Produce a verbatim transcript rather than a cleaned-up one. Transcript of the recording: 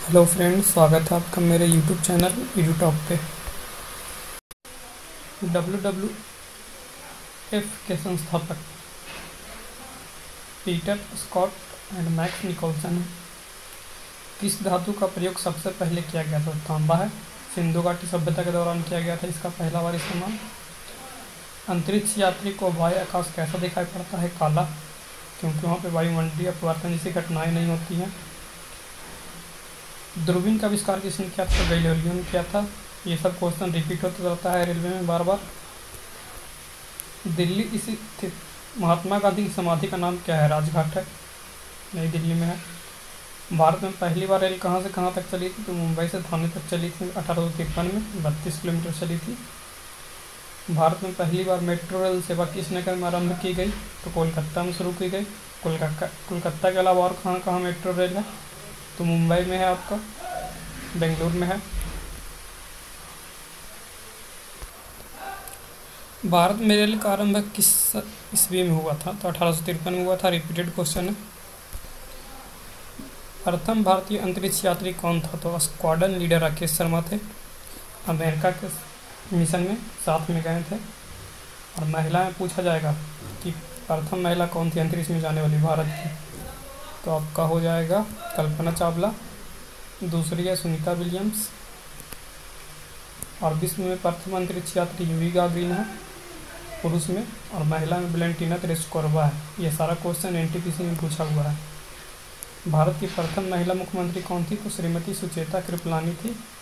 Hello friends, स्वागत है आपका मेरे यूट्यूब चैनल यूट्यूब पे। डब्ल्यू डब्ल्यू एफ के संस्थापक Peter Scott and Max Nicholson. किस धातु का प्रयोग सबसे पहले किया गया था? तांबा है। सिंधु घाटी सभ्यता के दौरान किया गया था इसका पहला बार इस्तेमाल। अंतरिक्ष यात्री को बाह्य आकाश कैसा दिखाई पड़ता है? काला, क्योंकि वहाँ पे वायुमंडलीय अपवर्तन जैसी घटनाएं नहीं होती हैं। दूरबीन का आविष्कार किसने किया था? गैलीलियो ने किया था। ये सब क्वेश्चन रिपीट होता रहता है रेलवे में बार बार। दिल्ली स्थित महात्मा गांधी की समाधि का नाम क्या है? राजघाट है, नई दिल्ली में है। भारत में पहली बार रेल कहाँ से कहाँ तक चली थी? तो मुंबई से थाने तक चली थी अठारह सौ तिरपन में, बत्तीस किलोमीटर चली थी। भारत में पहली बार मेट्रो रेल सेवा किस नगर में आरंभ की गई? तो कोलकाता में शुरू की गई। कोलकाता कोलकाता के अलावा और कहाँ कहाँ मेट्रो रेल है? तो मुंबई में है, आपका बेंगलुरु में है। भारत में रेल का आरंभ किस ईस्वी में हुआ था? तो अठारह सौ तिरपन में हुआ था। रिपीटेड क्वेश्चन है। प्रथम भारतीय अंतरिक्ष यात्री कौन था? तो स्क्वाड्रन लीडर राकेश शर्मा थे। अमेरिका के मिशन में साथ में गए थे। और महिला में पूछा जाएगा कि प्रथम महिला कौन थी अंतरिक्ष में जाने वाली भारत की? तो आपका हो जाएगा कल्पना चावला। दूसरी है सुनीता विलियम्स। और विश्व में प्रथम अंतरिक्ष यात्री यूरी गागरिन है पुरुष में, और महिला में वैलेंटीना तेरेस्कोवा है। ये सारा क्वेश्चन एनटीपीसी में पूछा हुआ है। भारत की प्रथम महिला मुख्यमंत्री कौन थी? तो श्रीमती सुचेता कृपलानी थी।